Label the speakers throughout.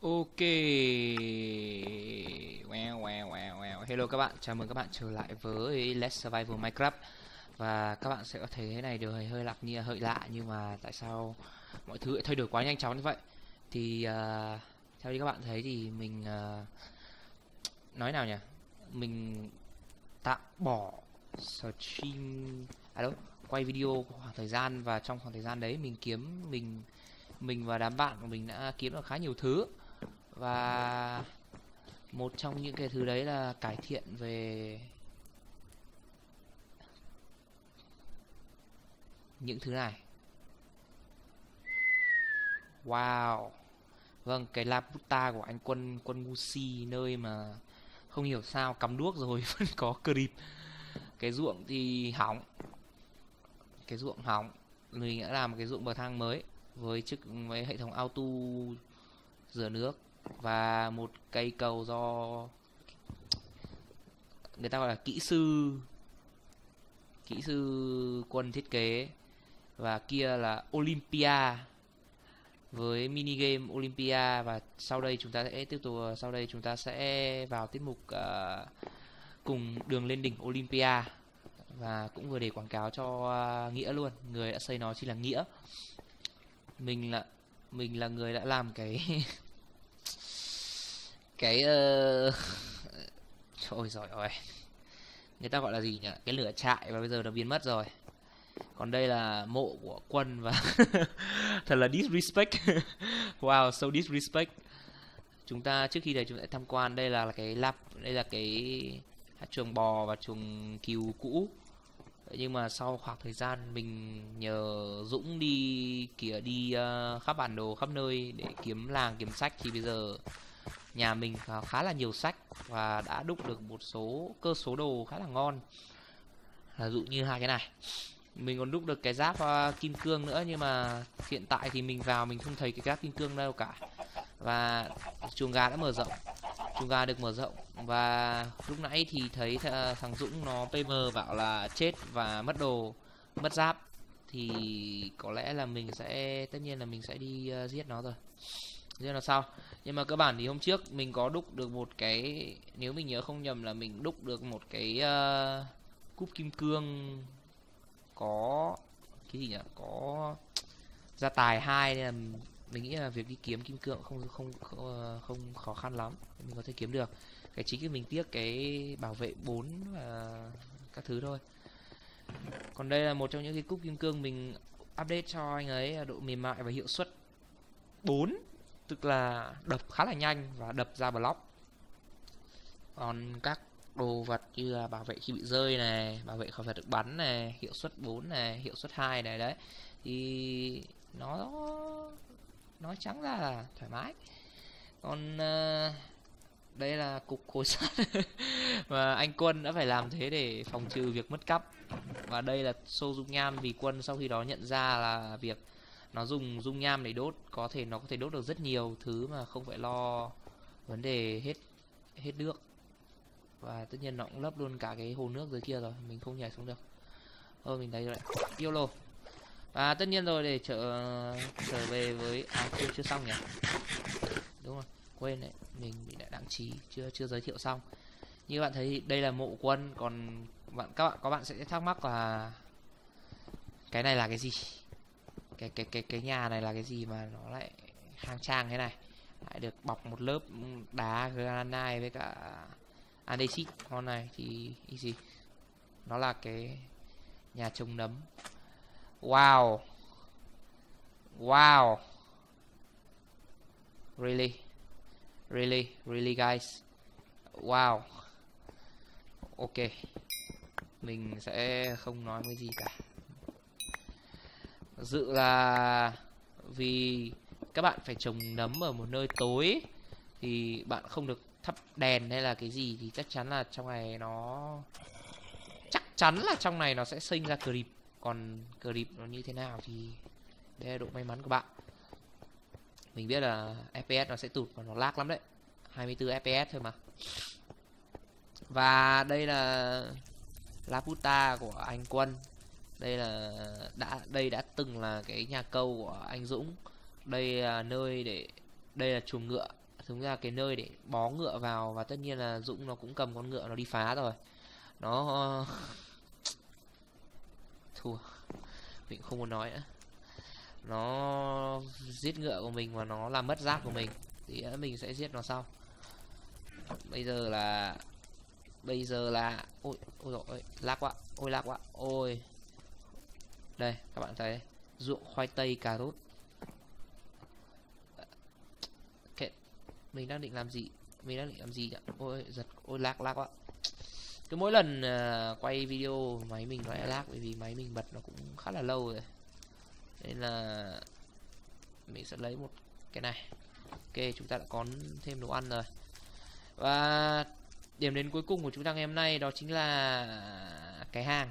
Speaker 1: Ok. Wow, wow, wow, wow. Hello các bạn, chào mừng các bạn trở lại với Let's Survival Minecraft. Và các bạn sẽ có thấy thế này được hơi lạ, nhưng mà tại sao mọi thứ lại thay đổi quá nhanh chóng như vậy? Thì theo như các bạn thấy thì mình nói nào nhỉ? Mình tạm bỏ stream quay video của khoảng thời gian, và trong khoảng thời gian đấy mình và đám bạn của mình đã kiếm được khá nhiều thứ. Và một trong những cái thứ đấy là cải thiện về những thứ này. Wow. Vâng, cái Laputa của anh quân Gucci, nơi mà không hiểu sao cắm đuốc rồi vẫn có creep. Cái ruộng thì hỏng. Cái ruộng hỏng. Mình đã làm một cái ruộng bậc thang mới với hệ thống auto rửa nước, và một cây cầu do người ta gọi là kỹ sư quân thiết kế. Và kia là Olympia với mini game Olympia. Và sau đây chúng ta sẽ vào tiết mục cùng đường lên đỉnh Olympia. Và cũng vừa để quảng cáo cho Nghĩa luôn, người đã xây nó chính là Nghĩa. Mình là người đã làm cái cái trời giời ơi, người ta gọi là gì nhỉ, cái lửa trại, và bây giờ nó biến mất rồi. Còn đây là mộ của quân và thật là disrespect. Wow, so disrespect. Trước khi đấy chúng ta tham quan. Đây là cái chuồng bò và chuồng cừu cũ. Nhưng mà sau khoảng thời gian mình nhờ Dũng đi khắp bản đồ khắp nơi để kiếm làng kiếm sách, thì bây giờ nhà mình có khá là nhiều sách và đã đúc được một số đồ khá là ngon. Ví dụ như hai cái này. Mình còn đúc được cái giáp kim cương nữa, nhưng mà hiện tại thì mình vào mình không thấy cái giáp kim cương đâu cả. Và chuồng gà được mở rộng. Và lúc nãy thì thấy thằng Dũng nó PM bảo là chết và mất đồ, mất giáp. Thì có lẽ là tất nhiên là mình sẽ đi giết nó rồi, giết nó sau. Nhưng mà cơ bản thì hôm trước mình có đúc được một cái, nếu mình nhớ không nhầm là mình đúc được một cái cúp kim cương, có cái gì nhỉ, có gia tài 2, nên là mình nghĩ là việc đi kiếm kim cương không khó khăn lắm, mình có thể kiếm được. Cái chính là mình tiếc cái bảo vệ 4 và các thứ thôi. Còn đây là một trong những cái cúp kim cương mình update cho anh ấy, là độ mềm mại và hiệu suất 4, tức là đập khá là nhanh và đập ra block. Còn các đồ vật như là bảo vệ khi bị rơi này, bảo vệ khỏi vật được bắn này, hiệu suất 4 này, hiệu suất 2 này đấy, thì nó nói trắng ra là thoải mái. Còn đây là cục khối sắt. Và anh Quân đã phải làm thế để phòng trừ việc mất cắp. Và đây là xô dung nham, vì Quân sau khi đó nhận ra là việc nó dùng dung nham để đốt nó có thể đốt được rất nhiều thứ mà không phải lo vấn đề hết nước. Và tất nhiên nó cũng lấp luôn cả cái hồ nước dưới kia rồi, mình không nhảy xuống được. Mình thấy rồi, YOLO. Và tất nhiên rồi, để trở về với chưa xong nhỉ, đúng rồi, quên đấy, mình bị đại đẳng trí, chưa giới thiệu xong. Như bạn thấy đây là mộ quân. Còn các bạn sẽ thắc mắc là cái này là cái gì, cái nhà này là cái gì mà nó lại khang trang thế này, lại được bọc một lớp đá granite với cả andesite con này. Thì gì, nó là cái nhà trồng nấm. Wow, wow, really, really, really guys, wow. Ok, mình sẽ không nói cái gì cả. Dự là vì các bạn phải trồng nấm ở một nơi tối, thì bạn không được thắp đèn hay là cái gì, thì chắc chắn là trong này nó sẽ sinh ra creep. Còn creep nó như thế nào thì đây là độ may mắn của bạn. Mình biết là FPS nó sẽ tụt và nó lag lắm đấy, 24 FPS thôi mà. Và đây là Laputa của anh Quân. Đây đã từng là cái nhà câu của anh Dũng. Đây là chuồng ngựa. Đúng ra cái nơi để bó ngựa vào, và tất nhiên là Dũng nó cũng cầm con ngựa nó đi phá rồi. Nó thua, mình không muốn nói nữa. Nó giết ngựa của mình và nó làm mất giáp của mình, thì mình sẽ giết nó sau. Bây giờ là ôi rồi, lag quá, lag quá, ôi. Đây các bạn thấy ruộng khoai tây cà rốt. Mình đang định làm gì nhỉ? Ôi giật, ôi lag quá. Cứ mỗi lần quay video máy mình nó lại lag, bởi vì máy mình bật nó cũng khá là lâu rồi, nên là mình sẽ lấy một cái này. Ok, chúng ta đã có thêm đồ ăn rồi. Và điểm đến cuối cùng của chúng ta ngày hôm nay đó chính là cái hang.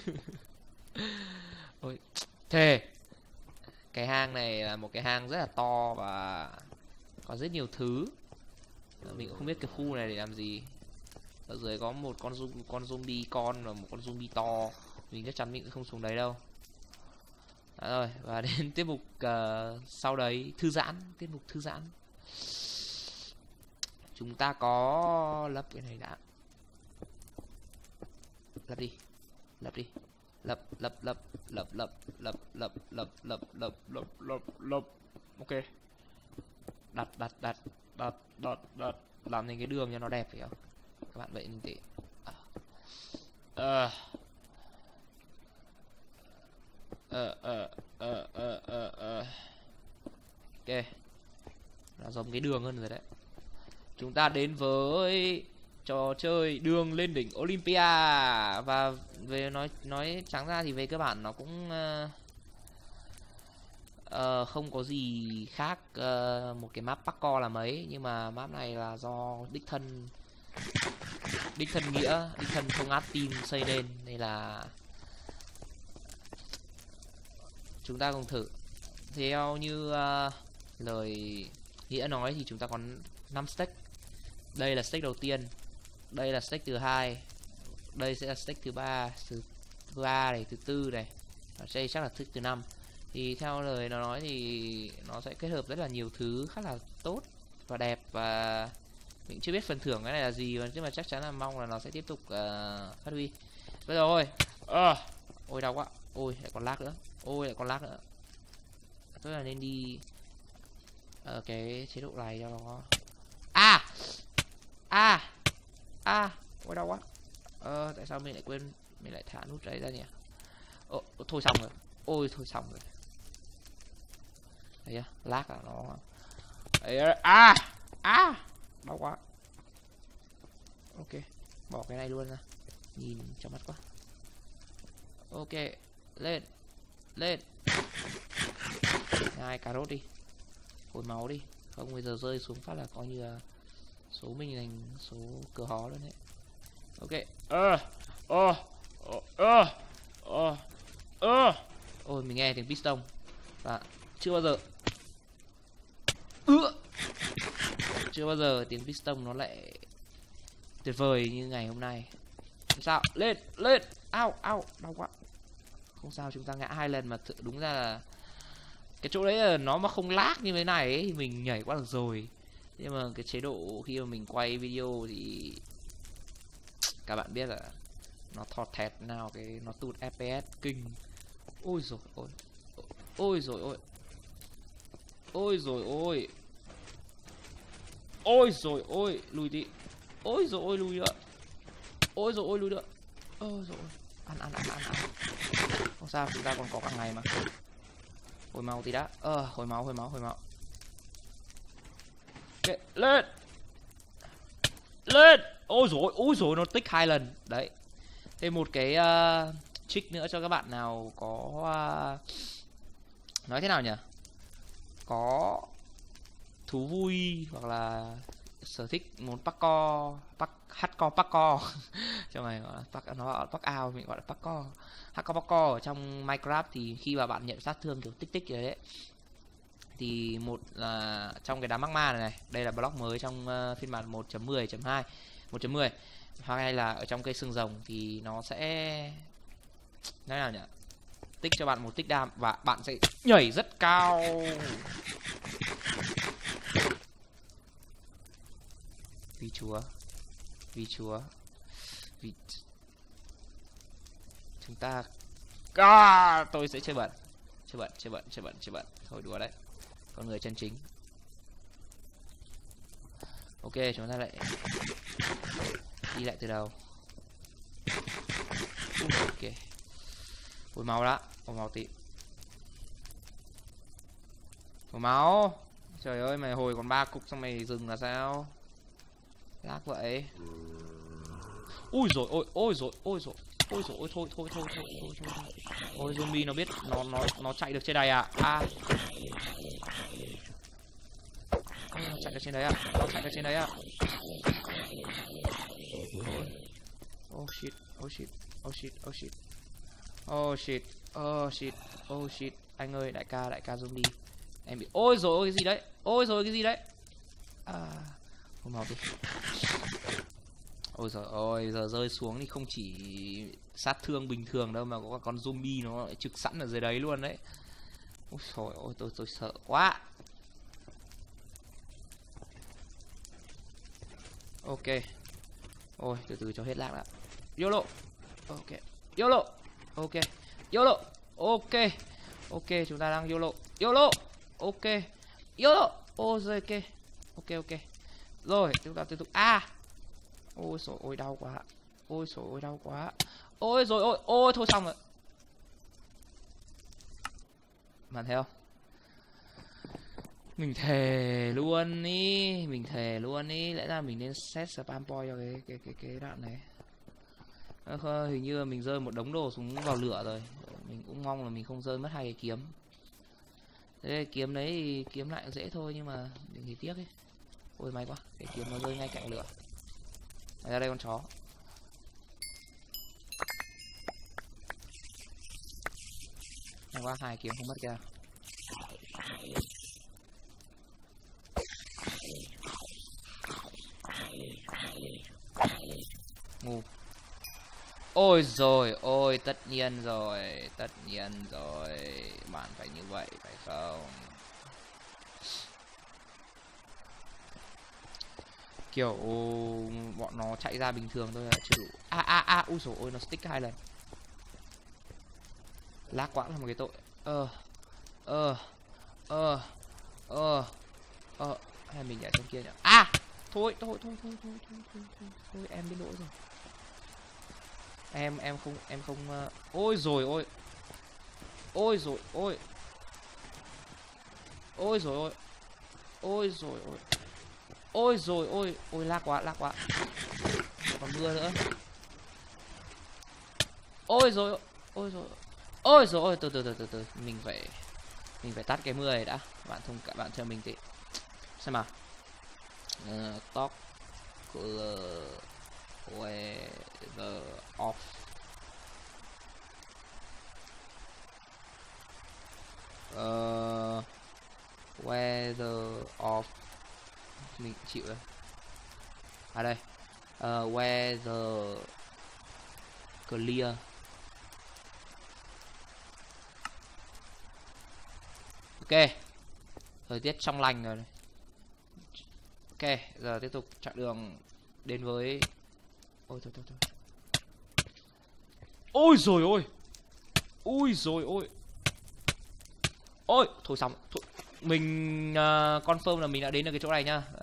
Speaker 1: Ôi, thề cái hang này là một cái hang rất là to và có rất nhiều thứ. Mình cũng không biết cái khu này để làm gì. Ở dưới có một con zombie con và một con zombie to. Mình chắc chắn mình không xuống đấy đâu. Đó rồi, và đến tiết mục sau đấy, tiết mục thư giãn. Chúng ta có lấp cái này đã. Lấp đi. Lấp. Ok. Đặt làm thành cái đường cho nó đẹp phải không? Các bạn vậy mình tỉ. Ok. Nó giống cái đường hơn rồi đấy. Chúng ta đến với trò chơi đường lên đỉnh Olympia. Và về nói trắng ra thì về cơ bản nó cũng không có gì khác một cái map parkour là mấy. Nhưng mà map này là do đích thân Nghĩa, đích thân Thông Át Team xây lên, nên là chúng ta cùng thử. Theo như lời Nghĩa nói thì chúng ta có 5 stack. Đây là stack đầu tiên, đây là stack thứ hai, đây sẽ là stack thứ ba này, thứ tư này, ở đây chắc là stack thứ 5. Thì theo lời nó nói thì nó sẽ kết hợp rất là nhiều thứ khá là tốt và đẹp, và mình chưa biết phần thưởng cái này là gì, nhưng mà chắc chắn là mong là nó sẽ tiếp tục phát huy. Bây giờ ôi ôi đau quá, ôi lại còn lag nữa, tôi là nên đi cái chế độ này cho nó ôi đau quá. Tại sao mình lại quên, mình lại thả nút đấy ra nhỉ? Thôi xong rồi, thôi xong rồi. Đấy lag à, nó đấy, đau quá. Ok, bỏ cái này luôn ra, nhìn cho mắt quá. Ok, lên nhai cà rốt đi, hồi máu đi, không bây giờ rơi xuống phát là coi như là số mình thành số cửa hó luôn đấy. Ok. Ôi mình nghe tiếng piston và chưa bao giờ tiếng piston nó lại tuyệt vời như ngày hôm nay. Sao lên ao đau quá. Không sao, chúng ta ngã 2 lần mà đúng ra là cái chỗ đấy là nó mà không lag như thế này ấy, thì mình nhảy qua được rồi. Nhưng mà cái chế độ khi mà mình quay video thì các bạn biết là nó thọt thẹt nào, cái nó tụt FPS kinh. Ôi lùi đi. Lùi nữa. Lùi nữa. Ăn. Không sao, chúng ta còn có cả ngày mà. Hồi máu tí đã. Hồi máu. Okay, lên. Ôi dồi nó tích 2 lần. Đấy. Thêm một cái trick nữa cho các bạn nào có nói thế nào nhỉ? Có thú vui hoặc là sở thích muốn hardcore parkour trong này gọi là nó gọi là parkour, mình gọi là hardcore parkour ở trong Minecraft. Thì khi mà bạn nhận sát thương kiểu tích đấy, thì một là trong cái đám magma này, đây là block mới trong phiên bản 1.10.2 1.10, hoặc hay là ở trong cây xương rồng thì nó sẽ nói nào nhỉ, tích cho bạn một tích đam và bạn sẽ nhảy rất cao. Vì chúa. Vì chúa. Vì chúng ta tôi sẽ chơi bẩn. Chơi bẩn. Thôi đùa đấy. Con người chân chính. Ok, chúng ta lại đi lại từ đầu. Ok. Hồi máu đã. Hồi máu tí. Hồi máu. Trời ơi, mày hồi còn 3 cục xong mày dừng là sao? Lag vậy. Ui rồi ôi, ôi rồi, ôi rồi. Ôi rồi ôi, thôi. Ôi zombie nó biết nó chạy được trên đây à? À. Nó chạy được trên đấy à? Oh shit. Anh ơi, đại ca zombie. Em bị ôi rồi ôi cái gì đấy? À, không mau đi. Ôi giời ơi, giờ rơi xuống thì không chỉ sát thương bình thường đâu mà có con zombie nó lại trực sẵn ở dưới đấy luôn đấy. Ôi trời ơi, tôi sợ quá. Ok. Ôi, từ từ cho hết lag đã. YOLO. Ok. YOLO. Ok. YOLO. Ok. Ok, chúng ta đang YOLO. YOLO. Ok. YOLO. Ôi giời, ok. Rồi, chúng ta tiếp tục. À. Ôi trời ơi, đau quá. Ôi trời ơi, đau quá. Ôi rồi ôi, ôi thôi xong rồi. Bạn thấy không? Mình thề luôn ý, lẽ ra mình nên set spam point cho cái đoạn này. Hình như là mình rơi một đống đồ xuống vào lửa rồi. Mình cũng mong là mình không rơi mất 2 cái kiếm. Thế kiếm đấy thì kiếm lại dễ thôi nhưng mà mình thì tiếc ấy. Ôi may quá, cái kiếm nó rơi ngay cạnh lửa. Ra đây con chó. May quá, 2 kiếm không mất kìa. Ngu. Ôi rồi ôi, tất nhiên rồi. Bạn phải như vậy phải không? Kiểu bọn nó chạy ra bình thường thôi là chưa đủ. Ui dồi ôi, nó stick 2 lần. Lag quá là một cái tội. Hay mình nhảy trên kia nhỉ? Thôi, em biết lỗi rồi. Em không ôi rồi ôi. Ôi rồi ôi. Ôi lag quá. Còn mưa nữa. Ôi rồi từ mình phải tắt cái mưa này đã. Bạn thông cảm bạn cho mình tí. Xem nào. Talk weather off. Weather off. Mình chịu rồi. Đây. Weather clear. Ok. Thời tiết trong lành rồi này. Ok, giờ tiếp tục chặng đường đến với. Ôi thôi. Ôi rồi ôi. Ôi, thôi xong. Thôi. Mình confirm là mình đã đến được cái chỗ này nhá.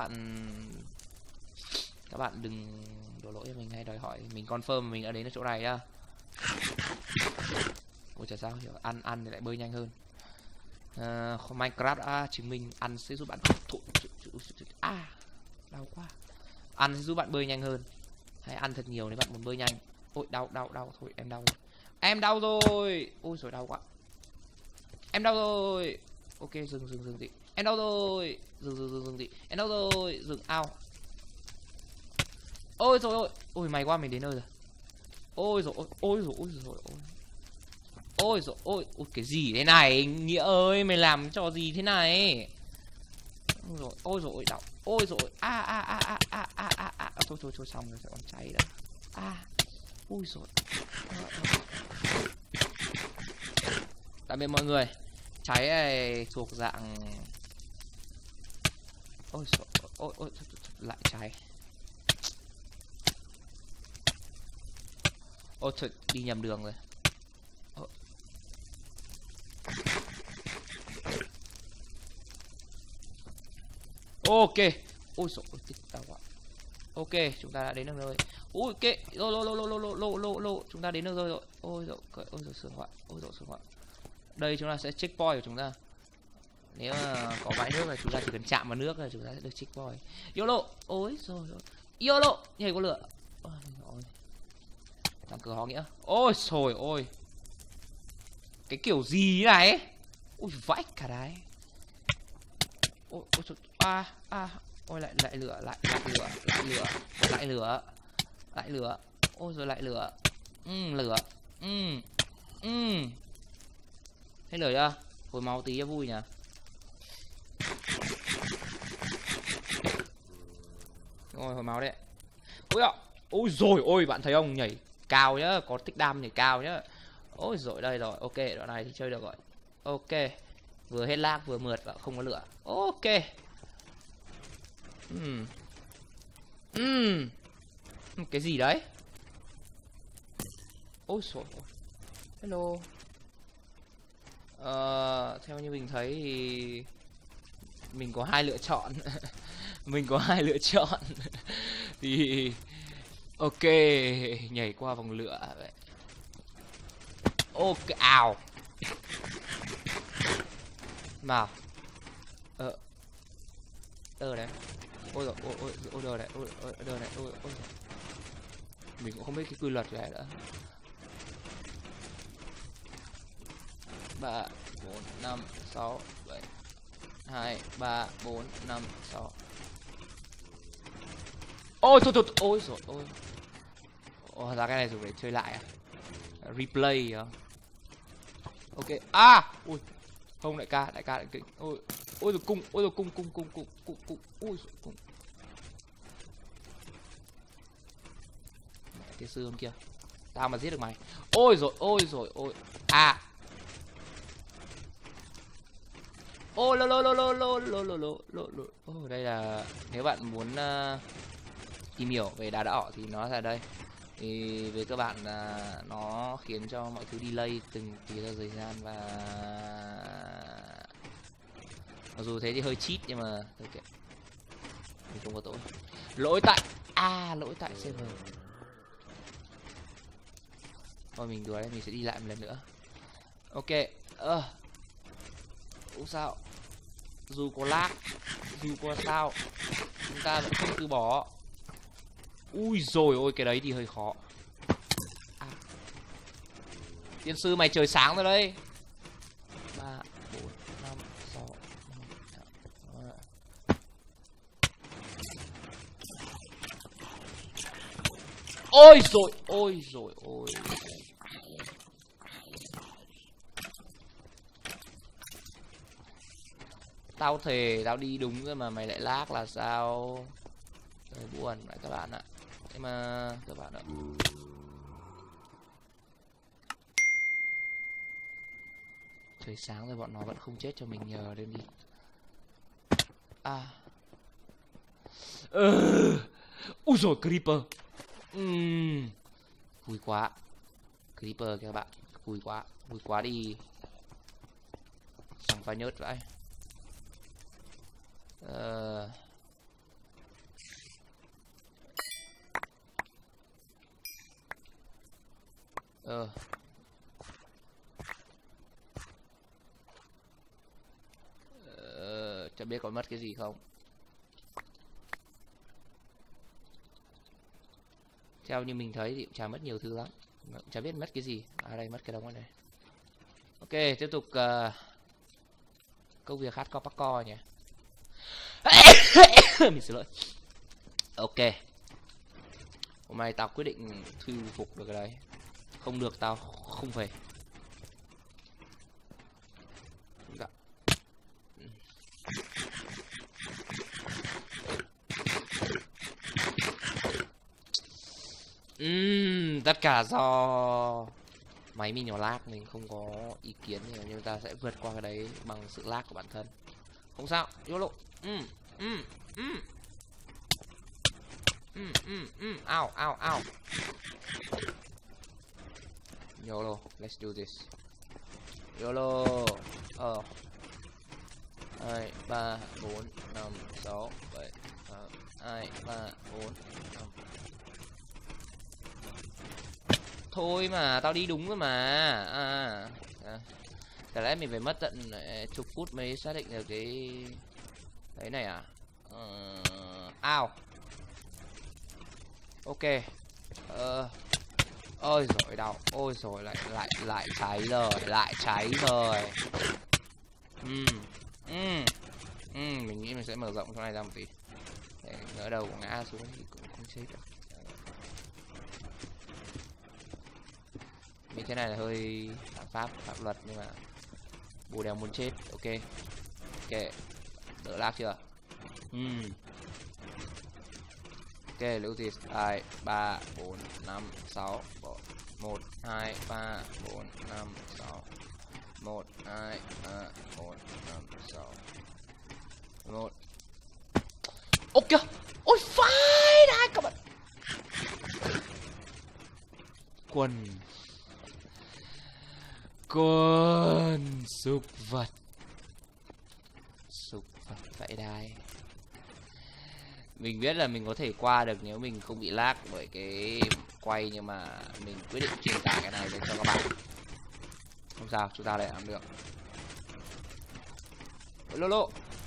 Speaker 1: Các bạn đừng đổ lỗi cho mình hay đòi hỏi. Mình confirm mình đã đến được chỗ này nhá. Ôi trời sao hiểu, ăn thì lại bơi nhanh hơn. Minecraft đã chứng minh ăn sẽ giúp bạn đau quá. Ăn sẽ giúp bạn bơi nhanh hơn. Hãy ăn thật nhiều nếu bạn muốn bơi nhanh. Ôi đau thôi, em đau rồi. Em đau rồi. Ôi trời đau quá. Em đau rồi. Ok, dừng đi. Em đau rồi. Dừng đi. Em đau rồi, dừng ao. Ôi trời ơi. Ôi may quá mình đến nơi rồi. Ôi rồi ôi, cái gì thế này Nghĩa ơi, mày làm trò gì thế này? Ôi rồi đau. Ôi rồi thôi xong rồi, sẽ còn cháy đã. Ui rồi. Tạm biệt mọi người. Cháy này thuộc dạng. Ôi trời ơi. ôi ôi lại cháy. Ôi trời, đi nhầm đường rồi. Ok. Ôi dồi ôi, đau quá. Ok, chúng ta đã đến được nơi. Ui ok, lô chúng ta đến được rồi. Ôi dồi sướng quá. Ôi dồi sướng quá. Đây chúng ta sẽ checkpoint của chúng ta. Nếu mà có bãi nước là chúng ta chỉ cần chạm vào nước là chúng ta sẽ được checkpoint. YOLO. Ôi rồi YOLO, nhảy có lửa. Ôi rồi. Thằng cửa họ nghĩa. Ôi trời ơi. Cái kiểu gì này? Ui vãi cả đấy. Ôi trời. Ôi lại lửa, lại lửa. Ôi rồi lại lửa. Lửa. Hết lửa chưa? Hồi máu tí cho vui nhỉ. Rồi hồi máu đấy. Ôi ạ. Ôi rồi ôi, bạn thấy không, nhảy cao nhá, có tích đam nhảy cao nhá. Ôi rồi đây rồi, ok, đoạn này thì chơi được rồi. Ok. Vừa hết lag vừa mượt và không có lửa. Ok. Cái gì đấy? Ôi trời ơi. Hello. Theo như mình thấy thì mình có hai lựa chọn. Mình có hai lựa chọn. Thì ok, nhảy qua vòng lửa vậy. Ok, ào. Nào. Đấy. Ôi rồi, ôi đời này, ôi đời này, ôi. Mình cũng không biết cái quy luật này nữa. 3 4 5 6 7 2 3 4 5 6. Ôi thôi, ôi rồi ôi. Ồ, ra cái này dùng để chơi lại à? Replay à? Ok. Ui. Không, đại ca lại kịch. Ôi rồi cung, ôi rồi cung. Ui rồi cung. Mẹ cái xương kia. Tao mà giết được mày. Ôi rồi. Ôi đây là nếu bạn muốn tìm hiểu về đá đỏ thì nó là đây. Thì về cơ bản là nó khiến cho mọi thứ delay từng tí theo thời gian, và mặc dù thế thì hơi cheat nhưng mà ok, mình không có tội. Lỗi tại server. Thôi mình đùa đấy, mình sẽ đi lại một lần nữa. Ok. Không sao, dù có lag, dù có sao, chúng ta vẫn không từ bỏ. Ui rồi ôi, cái đấy thì hơi khó. Tiên sư mày trời sáng rồi đấy. 3 4 5 6 Ôi rồi ôi. Tao thề tao đi đúng rồi mà mày lại lag là sao? Trời buồn vậy các bạn ạ. Nhưng mà các bạn ạ, trời sáng rồi bọn nó vẫn không chết cho mình, nhờ lên đi. Ui rồi creeper. Vui quá. Creeper kìa các bạn. Vui quá đi. Chẳng phải nhớt vậy. Chẳng biết có mất cái gì không. Theo như mình thấy thì cũng chả mất nhiều thứ lắm, chả biết mất cái gì. Đây mất cái đống này. Ok, tiếp tục công việc hardcore parkour nhỉ. Mình xin lỗi. Ok, hôm nay tao quyết định thu phục được cái đấy. Không được tao không về. Tất cả do máy mình nó lag, mình không có ý kiến nhiều, nhưng ta sẽ vượt qua cái đấy bằng sự lag của bản thân. Không sao, YOLO. Ow, ow, ow. YOLO, let's do this. YOLO. 2, 3, 4, 5, 6, 7, 2, 3, 4, 5. Thôi mà, tao đi đúng rồi mà. Chả lẽ mình phải mất tận chục phút mới xác định được cái đấy này à? Ao. Ok. Ôi giời đau. Ôi giời lại cháy rồi, lại cháy rồi. Mình nghĩ mình sẽ mở rộng chỗ này ra một tí. Để ngỡ đầu ngã xuống thì cũng không chết được. Mình thế này là hơi phạm luật nhưng mà bù đèo muốn chết. Ok. Ok. Đỡ lag chưa? Ok, lưu thì 2, 3, 4, 5, 6, 1, 2, 3, 4, 5, 6, 1, 2, 3, 4, 5, 6, 1. Ôi kìa! Ôi phải đã các bạn! Con súc vật vãi đai. Mình biết là mình có thể qua được nếu mình không bị lag bởi cái quay, nhưng mà mình quyết định truyền tải cái này để cho các bạn. Không sao, chúng ta lại làm được. Lolo.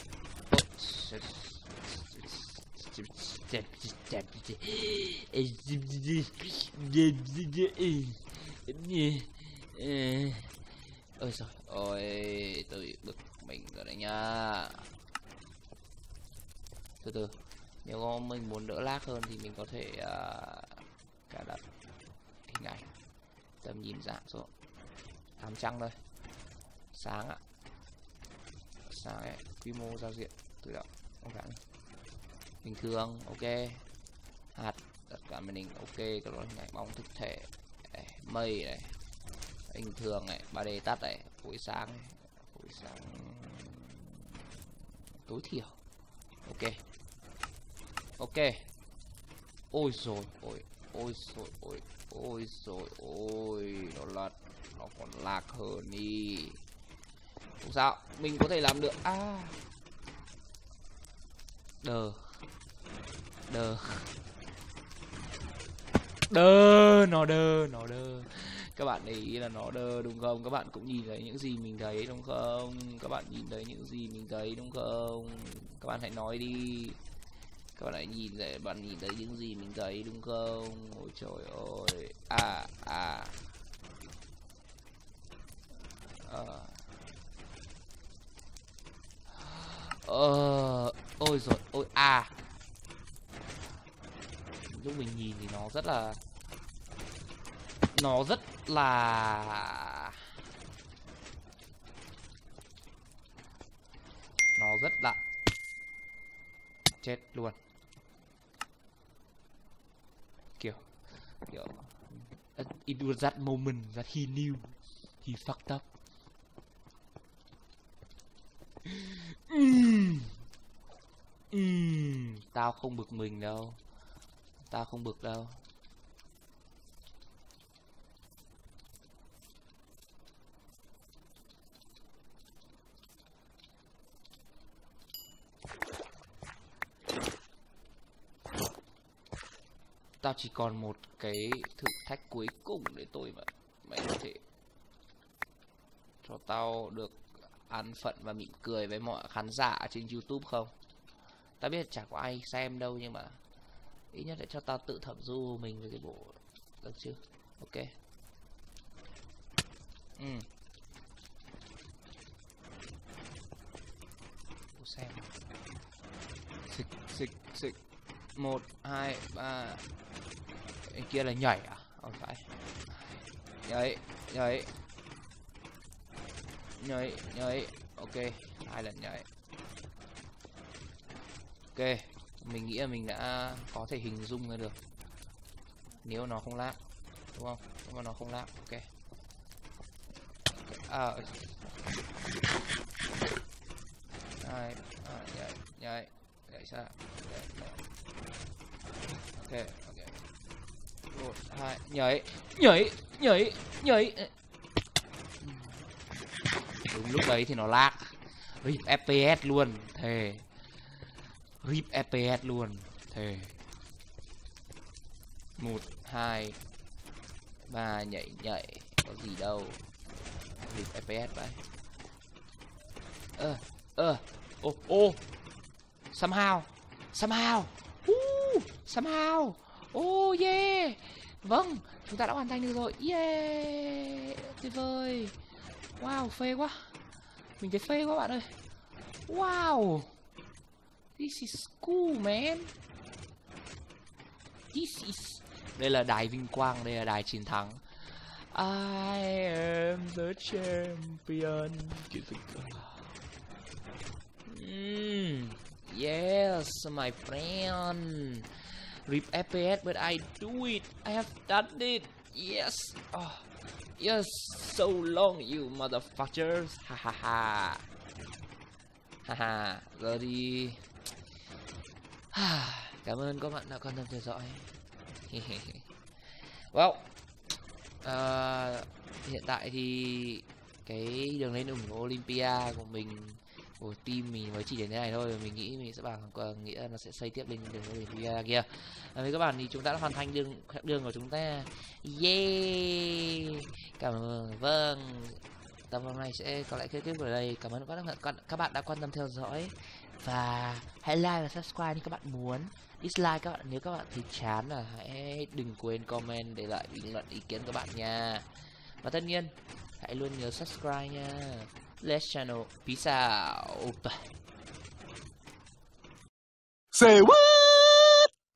Speaker 1: Ôi trời ơi, tôi bực mình rồi đấy nha. Từ từ, nếu mình muốn đỡ lag hơn thì mình có thể cài đặt hình ảnh, tầm nhìn giảm xuống 800 thôi. Sáng ạ. Sáng ấy, quy mô giao diện tự động không phải bình thường. Ok. Hạt tất cả màn hình ok. Các loại hình ảnh bóng thực thể này, mây này, bình thường này, 3D tắt này, buổi sáng tối thiểu. Ok. Ok. Ôi rồi ôi nó còn lạc hơn đi. Không sao, mình có thể làm được. Đờ nó đơ. Các bạn để ý là nó đơ đúng không? Các bạn cũng nhìn thấy những gì mình thấy đúng không? Các bạn nhìn thấy những gì mình thấy đúng không? Các bạn hãy nói đi. Các bạn hãy nhìn thấy, bạn nhìn thấy những gì mình thấy đúng không? Ôi trời ơi. Ôi rồi ôi lúc mình nhìn thì nó rất là chết luôn. Kiểu it was that moment that he knew he fucked up. Tao không bực mình đâu. Tao không bực đâu. Tao chỉ còn một cái thử thách cuối cùng để tôi mà mày có thể cho tao được an phận và mỉm cười với mọi khán giả trên YouTube không? Tao biết chả có ai xem đâu, nhưng mà ít nhất để cho tao tự thẩm du mình với cái bộ được chứ? Ok. Xem. Xịch 1, 2, 3. Bên kia là nhảy à? Không phải. Nhảy. Ok, 2 lần nhảy. Ok, mình nghĩ là mình đã có thể hình dung ra được nếu nó không lag, đúng không? Nếu mà nó không lag, ok. Nhảy ra. Ok. Ok. 1, 2, nhảy. Đúng lúc đấy thì nó lag. Rip FPS luôn, thề. Rip FPS luôn, thề. 1, 2, 3 nhảy. Có gì đâu. Rip FPS vậy. Somehow. Oh yeah. Vâng, chúng ta đã hoàn thành được rồi. Yeah. Tuyệt vời. Wow, phê quá. Mình thấy phê quá bạn ơi. Wow. This is cool, man. Đây là đài vinh quang, đây là đài chiến thắng. I am the champion. Yes, my friend. Rip FPS, but I do it. I have done it. Yes. Yes, so long you motherfuckers. Haha. Giờ đi. Cảm ơn các bạn đã quan tâm theo dõi. Well, hiện tại thì cái đường lên ủng hộ Olympia của mình, của team mình mới chỉ đến thế này thôi. Mình nghĩ mình sẽ nghĩ là nó sẽ xây tiếp lên đường Olympia kia. Với các bạn thì chúng ta đã hoàn thành đường của chúng ta. Yeah. Cảm ơn. Vâng, tập hôm nay sẽ có lại kết thúc ở đây. Cảm ơn các bạn đã quan tâm theo dõi. Và hãy like và subscribe nếu các bạn muốn. Dislike các bạn nếu các bạn thấy chán là hãy đừng quên comment để lại bình luận ý kiến các bạn nha. Và tất nhiên hãy luôn nhớ subscribe nha. Let's channel. Peace out.
Speaker 2: Say what?